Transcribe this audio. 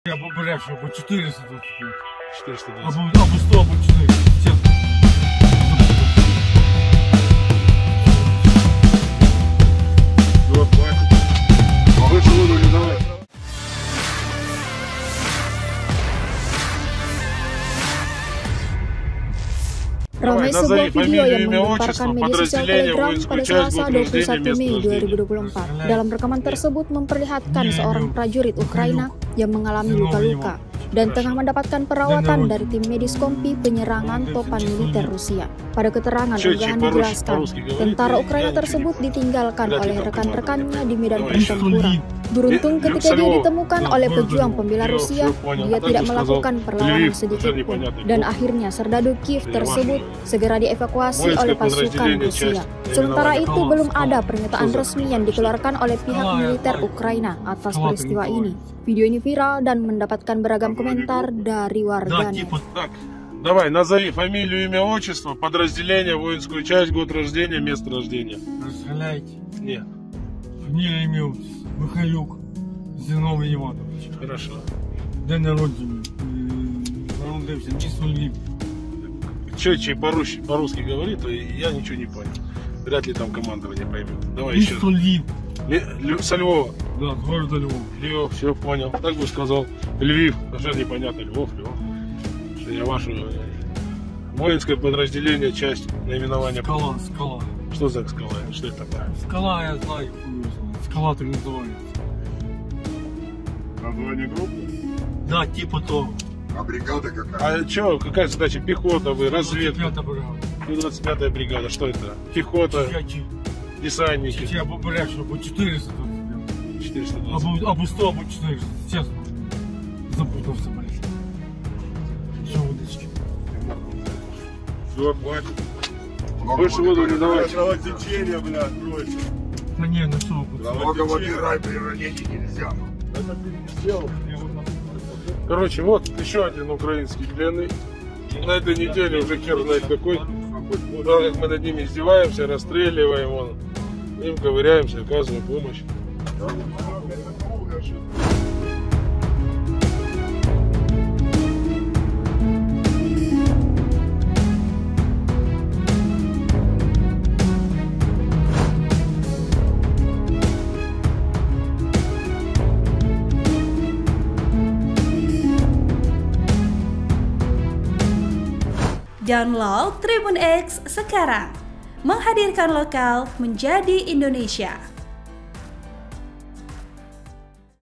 Я побрящу по 425. 420. Або 100, або 400. Честно. Вот, хватит. Больше воду не давай. Ramai Давай, sebuah назови video yang фамилию, имя, menggemparkan отчество, media sosial подразделение, Telegram воинскую pada часть, Selasa год рождения, 21 место Mei рождения. 2024. Dalam rekaman tersebut memperlihatkan seorang prajurit Ukraina yang mengalami luka-luka dan tengah mendapatkan perawatan dari tim medis kompi penyerangan topan militer Rusia. Pada keterangan unggahan dijelaskan, tentara Ukraina tersebut ditinggalkan oleh rekan-rekannya di medan pertempuran. Beruntung ketika dia ditemukan oleh pejuang pembela Rusia, dia tidak melakukan perlawanan sedikit pun. Dan akhirnya serdadu Kiev tersebut segera dievakuasi oleh pasukan Rusia. Sementara itu belum ada pernyataan resmi yang dikeluarkan oleh pihak militer Ukraina atas peristiwa ini. Video ini viral dan mendapatkan beragam komentar dari warganet. Давай, назови фамилию, имя, отчество, подразделение, воинскую часть, год рождения, место рождения. Расстреляйте. Нет. Фамилия, имя, отчество. Михайлюк Зиновий Иванович. Хорошо. День народження. Народився місто Львів. Че по-русски говорит, то я ничего не понял. Вряд ли там командование поймет. Давай еще. Місто Львів. Со Львова. Да, з города Львов. Львов, все понял. Так бы сказал. Львив. Даже непонятно. Львов. Что я ваше воинское подразделение, часть наименования. Скала. Что за скала? Что это такое? Скала, я знаю. Скала так називається. Название группы? Да, типа того. А бригада какая? А что, какая задача? Пехота вы, разведка? 25-та бригада. 25-я бригада, что это? Пехота, десантники. Я побрящу по 400 тут. 420. Або 100, або 400. Честно. Запутався, блядь. Все, удочки. Все, хватит. Больше воду не давай. Кровотечение, бля, откройся. Да не, ну что, Налоговый рай при ранении нельзя. Короче, вот еще один украинский пленный. На этой неделе уже хер знает какой. Так как мы над ними издеваемся, расстреливаем, вон, им ковыряемся, оказываем помощь. Download Tribun X sekarang, menghadirkan lokal menjadi Indonesia.